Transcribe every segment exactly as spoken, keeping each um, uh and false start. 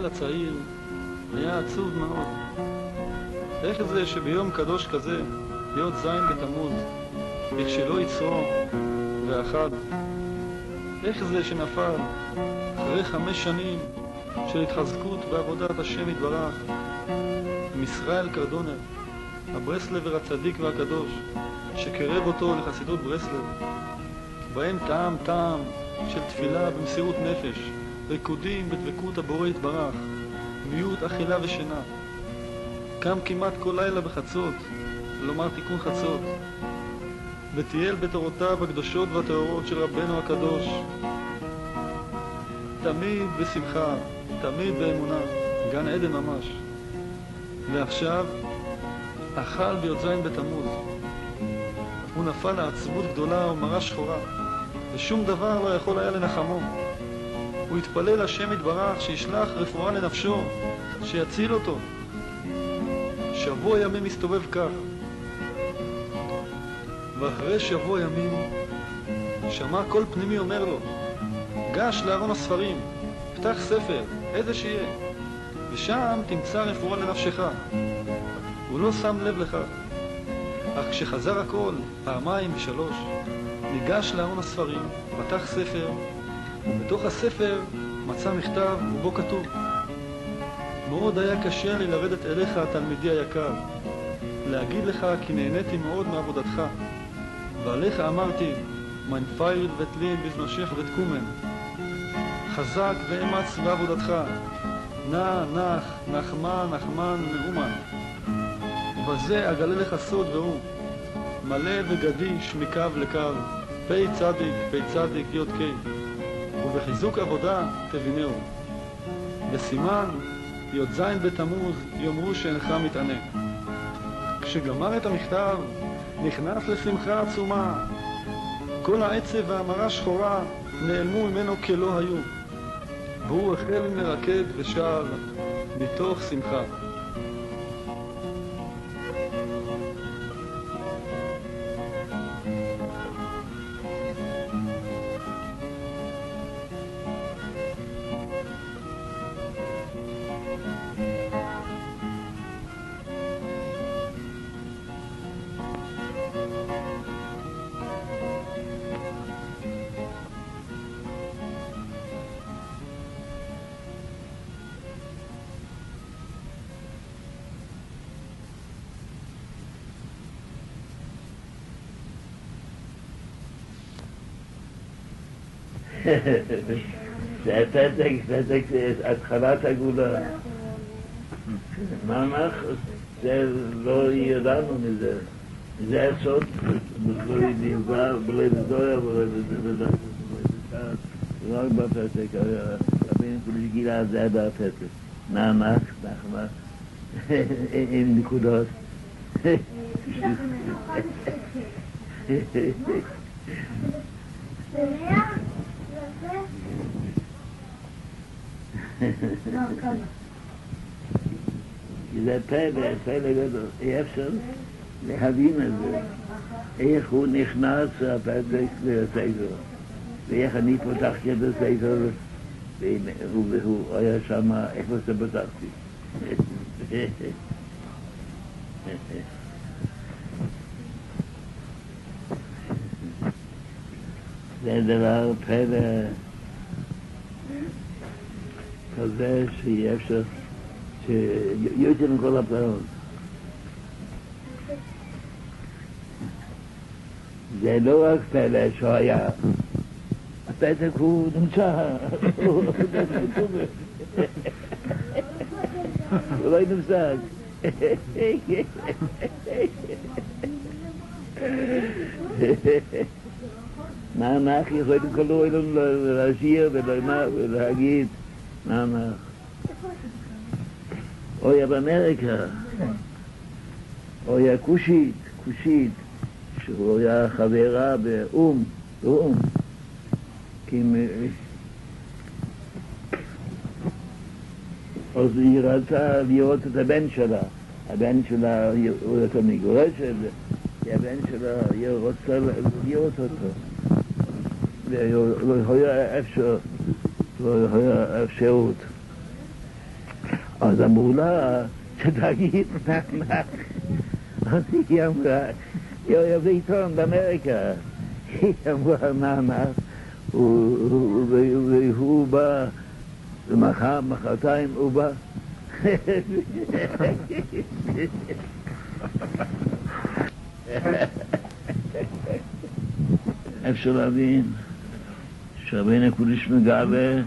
הצעיר היה עצוב מאוד. איך זה שביום קדוש כזה, להיות זין בתמוז, איך שלא יצרו ואחד, איך זה שנפל אחרי חמש שנים של התחזקות בעבודת השם יתברך עם ישראל קרדונר, הברסלבר הצדיק והקדוש, שקרב אותו לחסידות ברסלב, בהם טעם טעם של תפילה במסירות נפש, ריקודים בדבקות הבורא יתברך, מיעוט אכילה ושינה. קם כמעט כל לילה בחצות, לומר תיקון חצות, וטייל בתורותיו הקדושות והטהורות של רבנו הקדוש, תמיד בשמחה, תמיד באמונה, גן עדן ממש. ועכשיו אכל בי"ז בתמוז, הוא נפל לעצבות גדולה ומרה שחורה, ושום דבר לא יכול היה לנחמו. הוא התפלל השם יתברך שישלח רפואה לנפשו, שיציל אותו. שבוע ימים מסתובב כך, ואחרי שבוע ימים שמע קול פנימי אומר לו, גש לארון הספרים, פתח ספר, איזה שיהיה, ושם תמצא רפואה לנפשך. הוא לא שם לב לכך, אך כשחזר הקול פעמיים ושלוש, ניגש לארון הספרים, פתח ספר, ובתוך הספר מצא מכתב ובו כתוב, מאוד היה קשה לי לרדת אליך התלמידי היקר, להגיד לך כי נהניתי מאוד מעבודתך, ועליך אמרתי, mein Feind wird leben bis Mashiach wird kommen. חזק ואמץ בעבודתך, נע, נח, נחמן, נחמן ומאומן. ובזה אגלה לך סוד והוא, מלא וגדיש מקו לקו, פי צדיק, פי צדיק, יוד קי. ובחיזוק עבודה תבינהו. בסימן י"ז בתמוז יאמרו שאינך מתענה. כשגמר את המכתב, נכנס לשמחה עצומה. כל העצב והמרה שחורה נעלמו ממנו כלא היו. והוא החל לרקד ושר מתוך שמחה. זה פתק, פתק זה התחלת הגאולה. ממש זה לא ידענו מזה. זה הסוד, לא נדבר, בלי לדויה, לא רק בפתק, רבינו כולי גילה זה בפתק. ממש, נחמד, עם נקודות. זה פלא, פלא גדול. אי אפשר להבין את זה. איך הוא נכנס הפתק לספר. ואיך אני פותחתי את הספר, והוא היה שם, איפה שפתחתי. זה דבר פלא כזה שאי אפשר, שיותר מכל הפלאות. זה לא רק פלא שהיה, הפתק הוא נמצא, הוא לא נמצא. מה אנחנו יכולים כל העולם להשאיר ולהגיד מה אנחנו אויה באמריקה אויה קושית קושית שהוא היה חברה באום באום כי אז היא רצה לראות את הבן שלה הבן שלה הוא יותר מגורשת הבן שלה היא רוצה לראות אותו לא היה אפשר לא היה אפשרות אז אמרו לה, שתגיד נח נח. אז היא אמרה, יו זה עיתון באמריקה. היא אמרה נח נח, והוא בא, ומחר, מחרתיים הוא בא. אפשר להבין שרבינו הקודש מגלה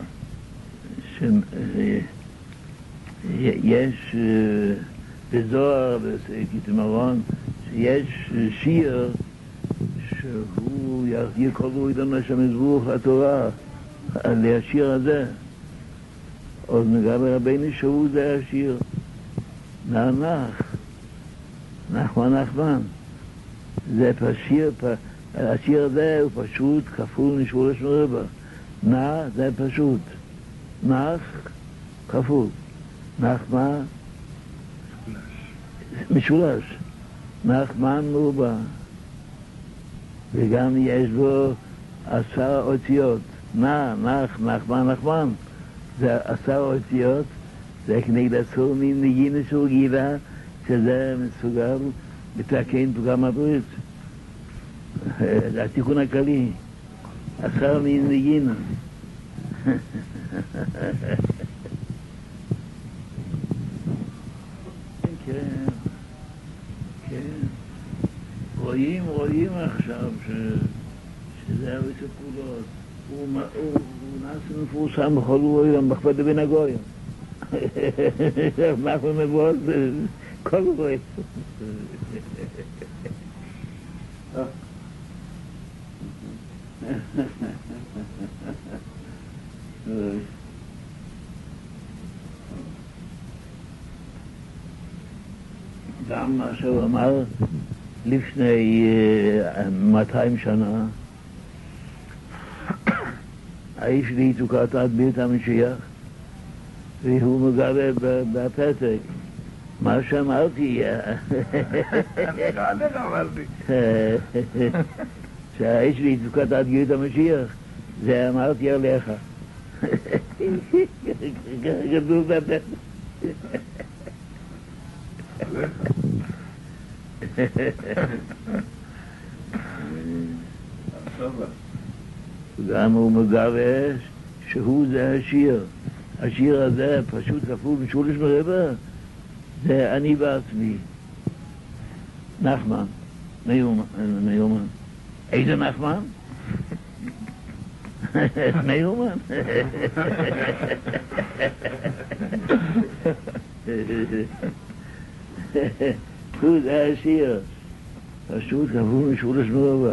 שיש בזוהר וכתמרון שיש שיר שהוא יקראו איתנו לשם יזבוך לתורה על השיר הזה. אז מגלה רבינו שהוא זה השיר נח נחמן נחמן. זה פשיר, השיר הזה הוא פשוט כפול נשמור לשמור רבה. נע זה פשוט, נח כפול, נחמן משולש, נחמן מרובע, וגם יש בו עשר אותיות, נע, נח, נחמן, נחמן, זה עשר אותיות, זה כנגד עצור מנגינה של גילה, שזה מסוגל לתקן פגם הברית. זה התיקון הכללי, עשר מנגינה. כן, כן. רואים, רואים עכשיו ש... שזה הרבה פעולות. הוא, הוא, הוא נעשה מפורסם בכל רואים, בכבוד בין הגויים. אנחנו מבואות, כל רואים. גם מה שהוא אמר לפני מאתיים שנה, האיש ליצוקת עד בית המשיח, והוא מגלה בפתק מה שאמרתי. שהאיש ליצוקת עד בית המשיח, זה אמרתי עליך. גדול בפתק. גם הוא מגלה שהוא זה השיר. השיר הזה פשוט כפול בשולש מרבע, זה אני בעצמי. נחמן, מיומן. איזה נחמן? מיומן. הוא זה השיר. פשוט כפול בשולש מרבע.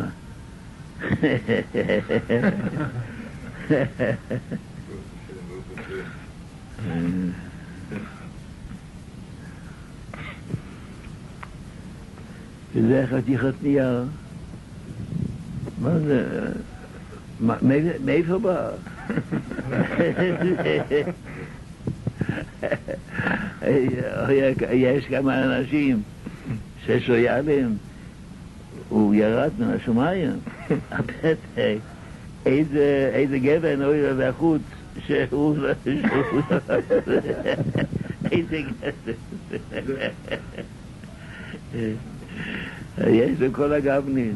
וזה חתיכת נייר. מה זה? מאיפה בא? יש כמה אנשים ששויאלים, הוא ירד מן השמיים, הפתק, איזה גבן אוי והחוץ שהוא איזה גבן יש לכל הגבנין.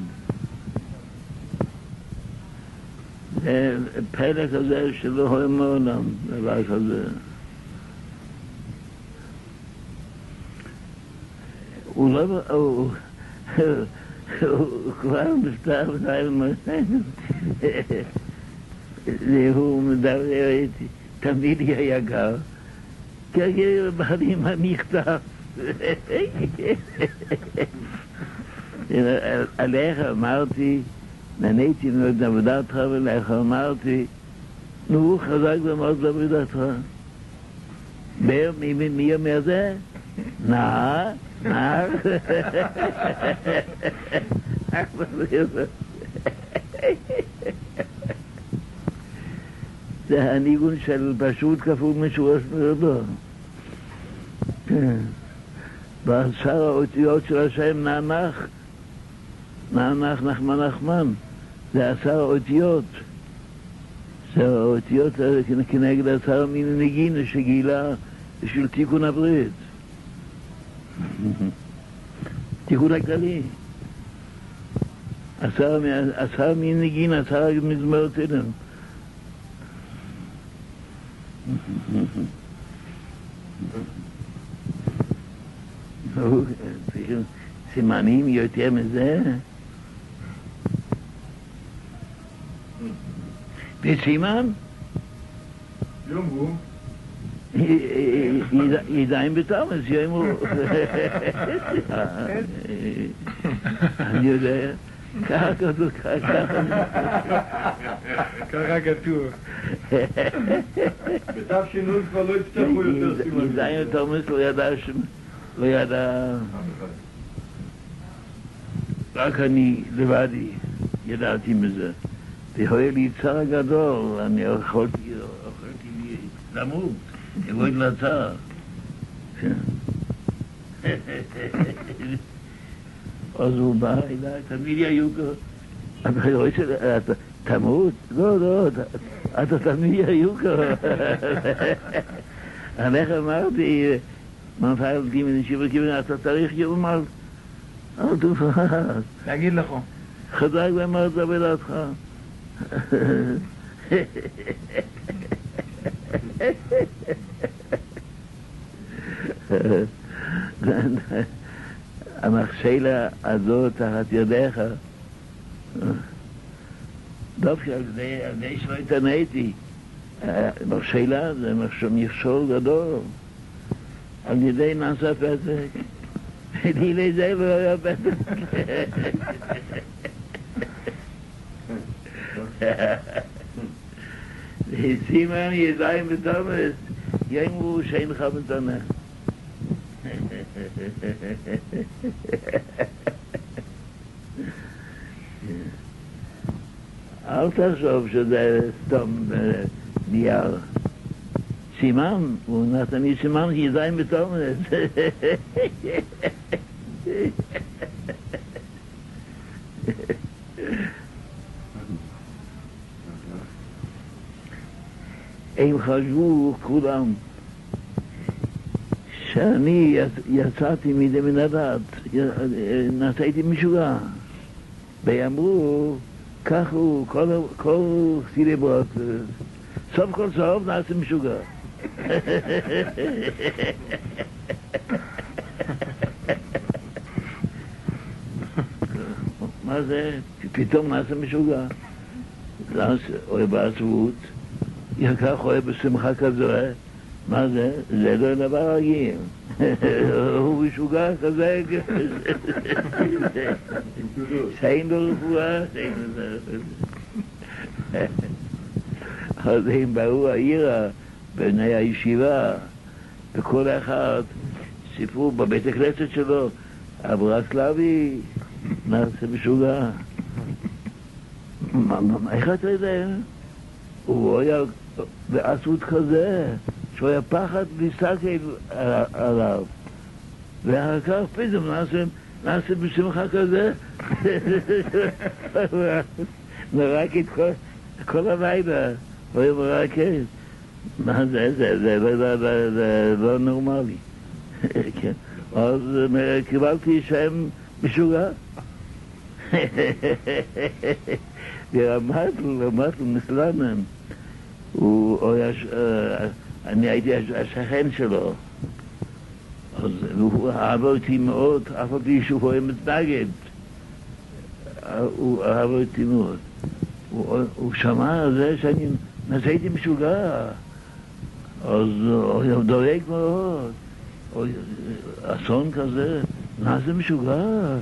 פלא כזה שלא רואה מעולם, דבר כזה. הוא לא... הוא כבר נפטר והוא מדבר איתי, תמיד היה גר, כי באתי עם המכתב. עליך אמרתי, נהניתי מאוד לעבודתך, ולך אמרתי, נו, חזק ומאוד לעבודתך. מי אומר זה? נא, נא. זה הניגון של פשוט כפול משורש מרבו. בעשר האותיות של השם נח, נח נחמן נחמן, זה עשר האותיות. זה האותיות כנגד עשר מן נגינה שגילה בשביל תיקון הברית. תיקון הכללי. עשר מנגין, עשר מזמור תלם. סימנים יותר מזה? וסימן? יאמרו ידיים בתמס, יאמרו. אני יודע, ככה כתוב, ככה. ככה כתוב. בתו שינוי כבר לא יפתחו יותר סימנים. ידיים בתמס לא ידע, לא ידע, רק אני לבדי ידעתי מזה. והוא לי צער גדול, אני יכולתי למות, יבואי לצער. אז הוא בא אליי, תמיד היו כבר, אתה תמות? לא, לא, אתה תמיד היו כבר. אני אמרתי, מנפעל דימן שיבר כיוון, אתה צריך יום על תופעת. להגיד לך. חזק ואמר זה בדעתך. המכשלה הזאת תחת ידיך, דווקא על ידי שלא התעניתי, מכשלה זה מכשול גדול, על ידי נעשה פסק, לי לזה לא היה פסק. סימן ידיים בתמס, יאמרו שאינך מתנה. אל תחשוב שזה סתם נייר. סימן, הוא נתן לי סימן ידיים בתמס. הם חשבו כולם שאני יצאתי מדי מן הדת, נעשיתי משוגע. ואמרו, כך הוא, כל סיליבות, סוף כל סוף נעשה משוגע. מה זה? פתאום נעשה משוגע. אוהב בעצבות. כך אוהב בשמחה כזה, מה זה? זה לא דבר רגיל. הוא משוגע כזה, שאין לו רפואה, שאין לו רפואה. אז הם באו העירה, בני הישיבה, וכל אחד סיפרו בבית הכנסת שלו, אברסלבי, נעשה משוגע. איך אתה יודע? הוא היה בעצות כזה, שהוא היה פחד להסתכל עליו. ואחר כך פתאום נעשה בשמחה כזה, נרק את כל הלילה, הוא היה מרקד. מה זה? זה לא נורמלי. אז קיבלתי שם משוגע. ואמרתי לו, אמרתי לו, מסלמן, אני הייתי השכן שלו, אז הוא אהב אותי מאוד, אף על פי שהוא היה מתנגד, הוא אהב אותי מאוד. הוא שמע על זה שאני נעשיתי משוגע, אז הוא דואג מאוד, אסון כזה, נעשה משוגע.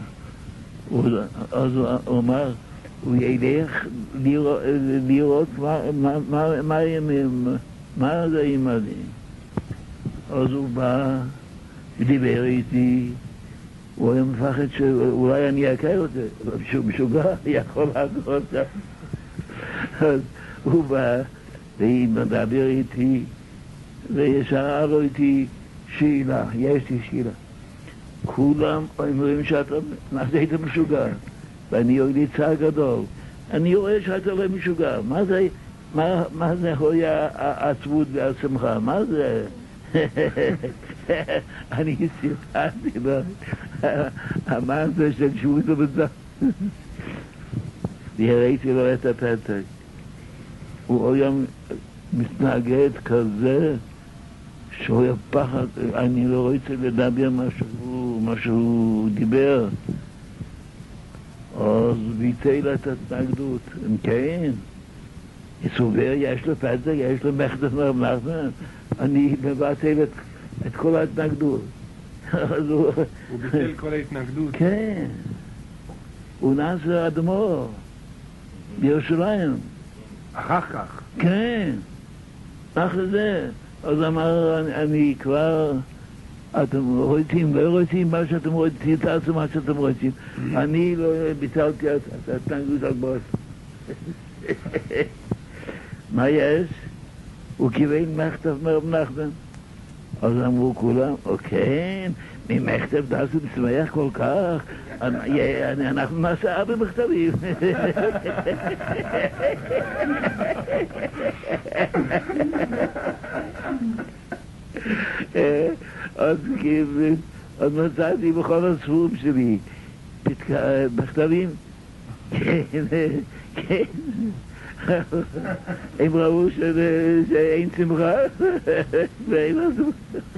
אז הוא אמר, הוא ילך לראות מה הימים, מה זה ימדים. אז הוא בא, דיבר איתי, הוא היה מפחד שאולי אני אקר אותו, שהוא משוגע, יכול לעקור אותה. אז הוא בא, והיא מדבר איתי, ושאל לו איתי שאלה, יש לי שאלה. כולם אומרים שאתה נעשית משוגע, ואני רואה לי צער גדול. אני רואה שאתה לא משוגע. מה זה, מה, מה זה היה העצבות והשמחה? מה זה? אני סיפרתי לו, אמרת של שבועות ובצע. והראיתי לו את הפתק. הוא היום מתנגד כזה, שהוא היה פחד, אני לא רוצה לדבר מה שהוא, מה שהוא דיבר. אז ביטל את ההתנגדות. כן, סובר, יש לו פתק, יש לו מחדש מרב נחמן, אני מבטל את, את כל ההתנגדות. הוא ביטל כל ההתנגדות? כן. הוא נעשה אדמו"ר בירושלים. אחר כך? כן. אחרי זה. אז אמר, אני, אני כבר, אתם רוצים, לא רוצים מה שאתם רוצים, תעשו מה שאתם רוצים. אני לא ביטלתי את ההתנגדות על בוס. מה יש? הוא קיבל מכתב מרב נחמן. אז אמרו כולם, כן, ממכתב דעשו משמח כל כך, אנחנו נעשה הרבה מכתבים. אז מצאתי בכל הספרים שלי מכתבים. כן, הם ראו שאין שמחה ואין עזו.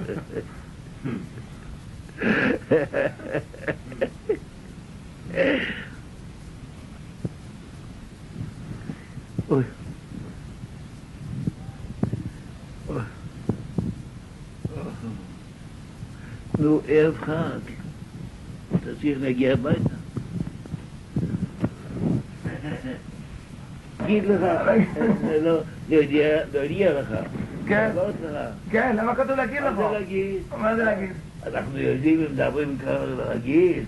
אוי. נו, ערב חג. אתה צריך להגיע הביתה. אגיד לך, לא להודיע לך. כן, כן, למה כתוב להגיד לך? מה זה להגיד? מה זה להגיד? אנחנו יודעים אם מדברים ככה להגיד.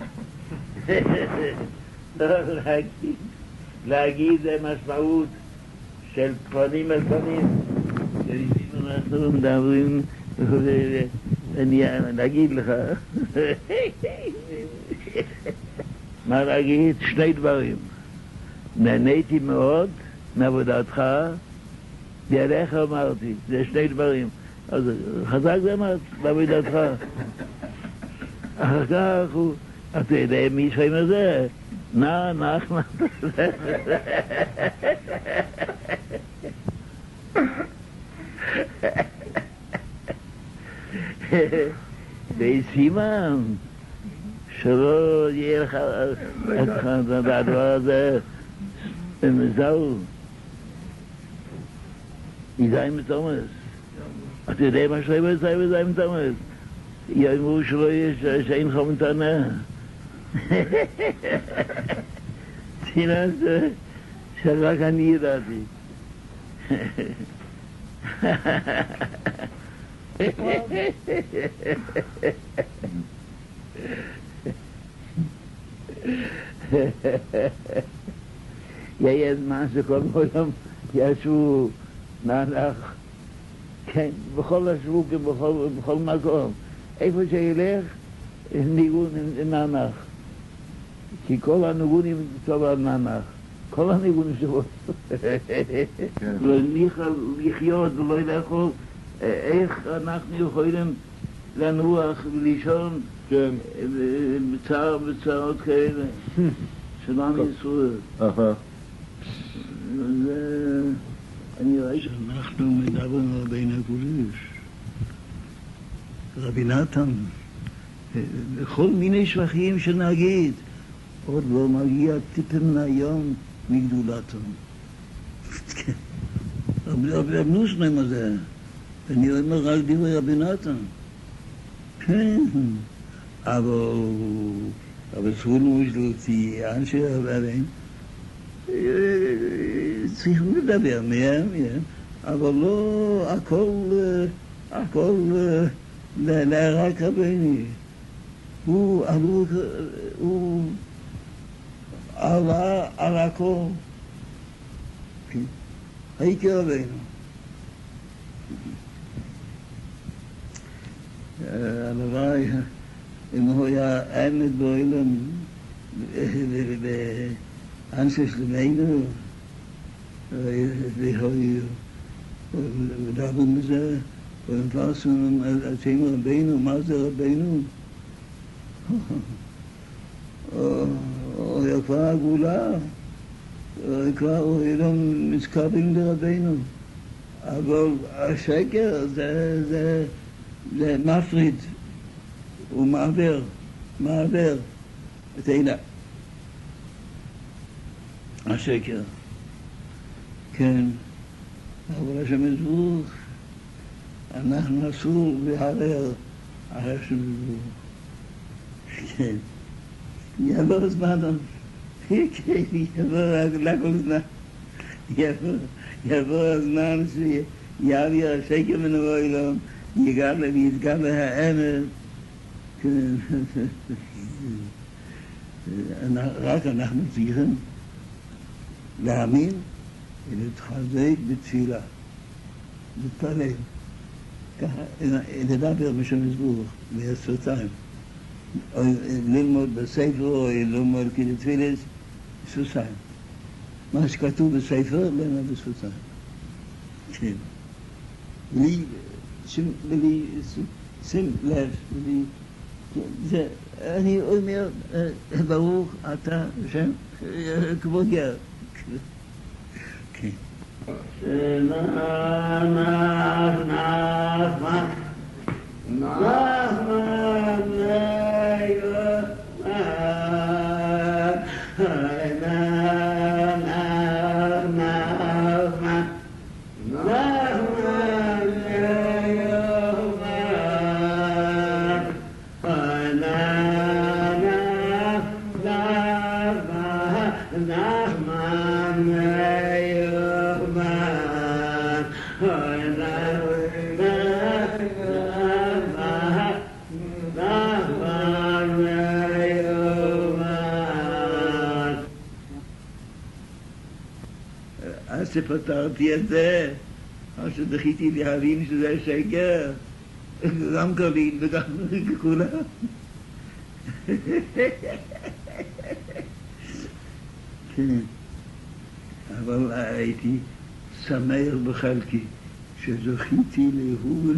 להגיד. להגיד זה משמעות של פנים אל פנים. אנחנו מדברים, אני אגיד לך. מה להגיד? שני דברים. נהניתי מאוד מעבודתך, ועליך אמרתי, זה שני דברים. אז חזק זה אמרת, בעבודתך. אחר כך הוא, אתה יודע מי שם הזה? נא, נחמן. וסימן שלא יהיה לך את הדבר הזה זהו ידיים מתומס. אתה יודע מה שלא יבצע ידיים מתומס? יאמרו שלא יש שאין חום מתנה. סימן שרק אני ידעתי. יהיה זמן שכל העולם ישבו נענך, כן, בכל השבוקים, בכל, בכל מקום. איפה שילך, ניגון נענך. כי כל הניגונים טוב על נענך. כל הניגונים שבו. לא לחיות ולא לאכול. איך אנחנו יכולים לנוח ולישון בצער בצערות כאלה שלום ישראל. אני רואה שאנחנו מדברים על בין הקודש, רבי נתן, כל מיני שבחים שנגיד, עוד לא מגיע טיפם מהיום מגדולתו. רבי נוסנם הזה, אני אומר רק דברי רבי נתן. כן, אבל אבל סבולו שלותי, אנשי רבים, צריכים לדבר מהם, אבל לא הכל, הכל להרק רביני. הוא, הוא עלה על הכל. הייתי רבינו. הלוואי, אם הוא היה אמת בעולם, ואנשי שלמנו, והיו מדברים בזה, ומפרסם השם רבינו, מה זה רבינו? או כבר הגאולה, כבר לא מתקרבים לרבינו. אבל השקר זה, זה, זה מפריד, הוא מעבר, מעבר את העילה. השקר. כן, אבל השם יזבוך, אנחנו אסור להרר על השם יזבוך. כן. יעבור הזמן, כן, יעבור לכל זמן. יעבור, יעבור הזמן שיעביר השקר מן העולם, יגלה ויתגלה האמת. כן. רק אנחנו צריכים להאמין ולהתחזק בתפילה, להתפלל, ככה, לדבר בשם יזבוך, בשפתיים, או ללמוד בספר, או ללמוד כאילו תפילת, בשפתיים. מה שכתוב בספר, ללמוד בשפתיים. כן. בלי, בלי, שים לב, בלי, זה, אני אומר, ברוך אתה, השם, כבוד גר. כן. נחמן, נחמן, נחמן, אז שפתרתי את זה, אז שדחיתי להבין שזה שקר, גם קביל וגם כולם. כן, אבל הייתי שמח בחלקי, שזכיתי להוא,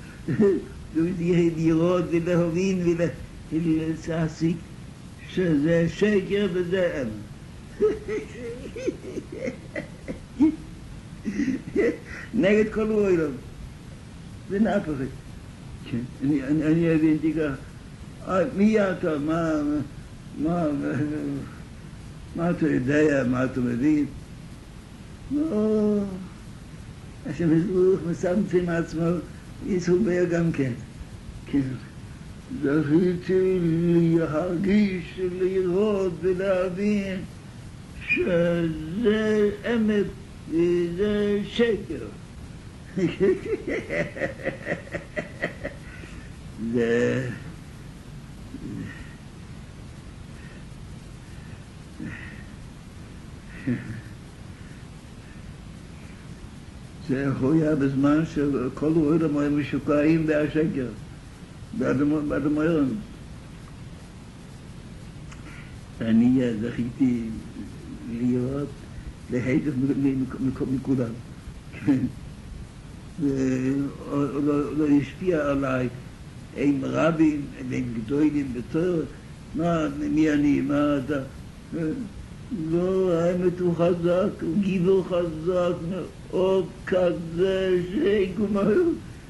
לראות ולהבין ולהסיק שזה שקר וזה אמת. נגד כל העולם. זה נהפך. כן. אני, אני, אני הבנתי כך. מי אתה? מה, מה, מה אתה יודע? מה אתה מבין? לא. השם יזבוך מצמצם עצמו, יסובר גם כן. כן. זכיתי להרגיש, לראות ולהבין שזה אמת וזה שקר. זה... זה היה בזמן שכל העולם היו משוקעים בהשקר, באדמוירון. אני זכיתי להיות להידף מכולם. ולא השפיע עליי עם רבים, עם גדולים בתור, מה, מי אני, מה אתה? לא, האמת הוא חזק, הוא גיבור חזק, מאוד כזה שגומר.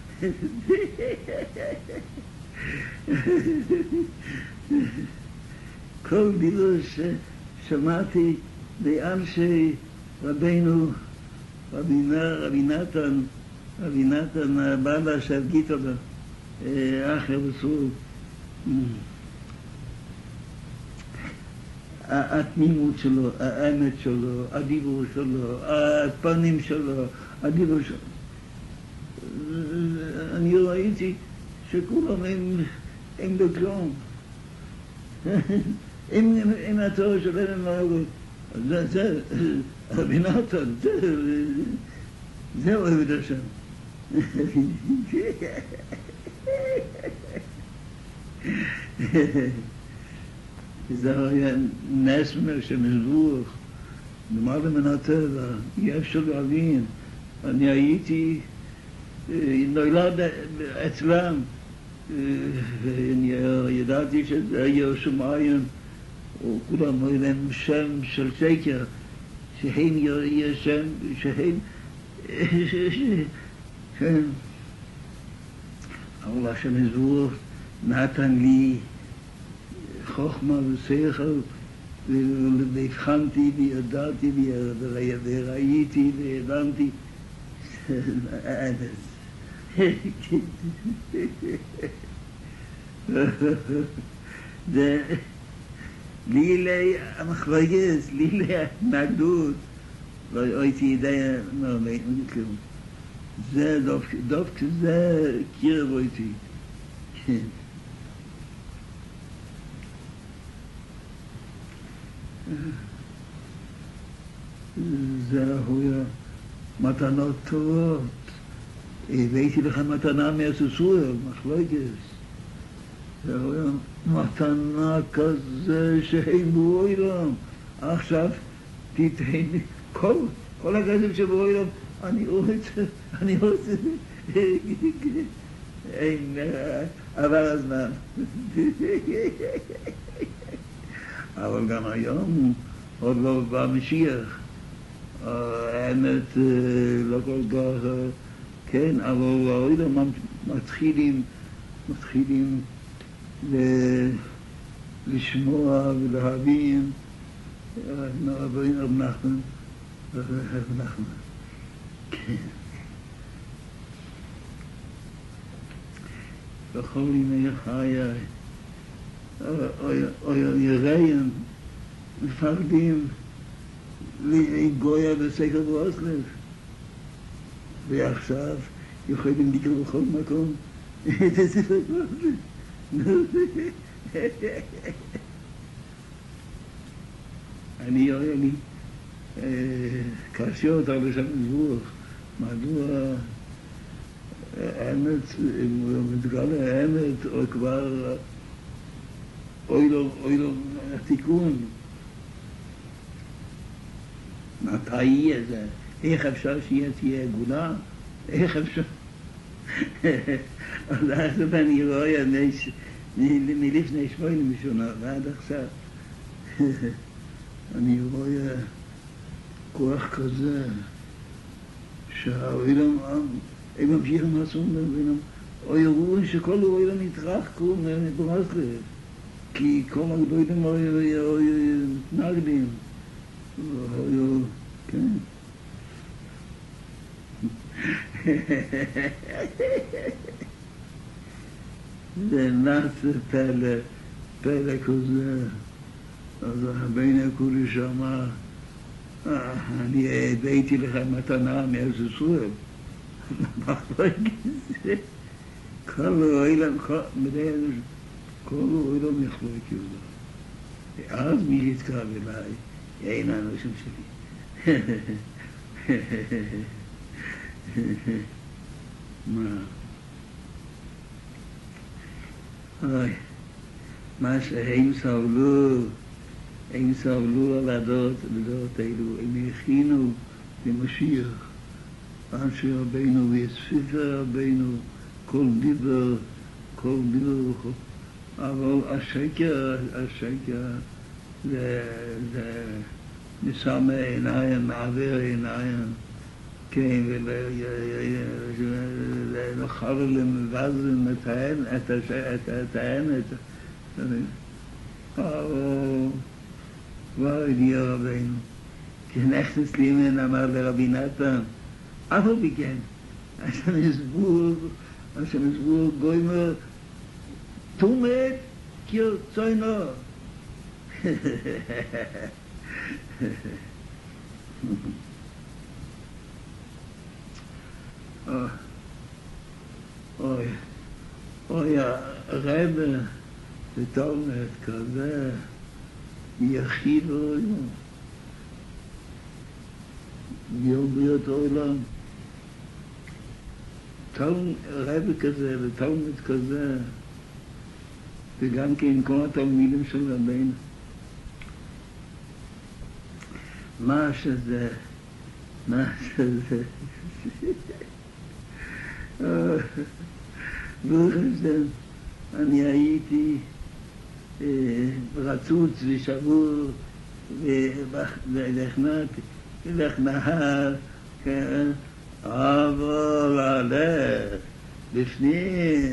כל דיבור ששמעתי באנשי רבינו, רבי נתן, רבי נתן בעלה של גיטלה, אחר בסור, התמימות שלו, האמת שלו, הדיבור שלו, הפנים שלו, הדיבור שלו. אני ראיתי שכולם הם בכלום. אם התואר שלהם אמרו, זה, זה, רבי נתן, זה אוהב את השם. זה היה נס מהשם יזבוך, למעלה מן הטבע, אי אפשר להבין. אני הייתי נולד אצלם, ואני ידעתי שזה היה שמיים, וכולם היו להם שם של שקר, שהם יהיה שם, שהם... אבל השם יזבורך נתן לי חוכמה ושכל, והבחנתי וידעתי וראיתי והבנתי. זה לילי המחלוקת, לילי ההתנגדות, לא הייתי יודע מה כלום. זה דווקא זה קירב אותי. זה היה מתנות טובות. הבאתי לך מתנה מהסוסוי, מחלוקת. זה היה מתנה כזה שהם בעולם. עכשיו תיתן כל, כל הכסף שבעולם, אני רוצה, אני רוצה, אין, עבר הזמן. אבל גם היום עוד לא בא משיח. האמת לא כל כך, כן, אבל העולם מתחילים, מתחילים לשמוע ולהבין. נעברים רב נחמן, רב נחמן. כן. בכל ימי חיי, או יראים, מפחדים לגויה בסקר ואוסלב. ועכשיו יכולים לקרוא בכל מקום את הספר ואוסלב. אני אומר לי קשיות על השם יזבורך, מדוע האמת, מתגלה האמת, או כבר אוי לו, אוי לו התיקון. מתי יהיה זה? איך אפשר שיהיה תהיה גאולה? איך אפשר? אז עכשיו אני רואה מלפני שמונה משונה ועד עכשיו. אני רואה כוח כזה שהעולם, הם ממשיכים לעשות בהם, או יראו שכל העולם יתרחקו מברסלב, כי כל הגדולים היו מתנגדים, היו, כן. זה נעשה פלא, פלא כזה. אז הבן הקודש אמר, אני הבאתי לך מתנה מארץ ישראל. כל העולם, כל העולם יחלוק יהודה. ואז מי יתקרב אליי? אין האנשים שלי. מה? אוי, מה שהם סבלו, הם סבלו על הדעות, הדעות האלו, הם הכינו למשיח. אנשי רבינו ויספיקה רבינו, כל דיבר, כל דיבר, אבל השקר, השקר, זה, זה נשם עיניים, מעבר עיניים, כן, ולחבר למבזם את האמת. אבל כבר הגיע רבינו, כנכנס לימן אמר לרבי נתן, אף על פי כן, השם יסבור, השם יסבור גוימר, תומת כרצונו. אוי, אוי, הרב ותולמת כזה, יחיד עולם, יום בריאות העולם. רב כזה ותולמת כזה, וגם כן כל התלמידים של רבינו. מה שזה, מה שזה, ברוך השם, אני הייתי רצוץ ושבור ולך נהר, אבל עלך בפנים,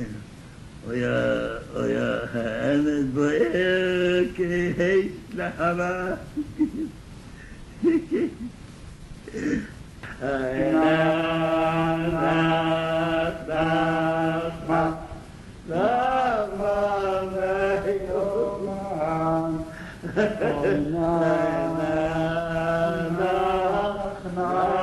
היה העמד בוער כאש להבה. Na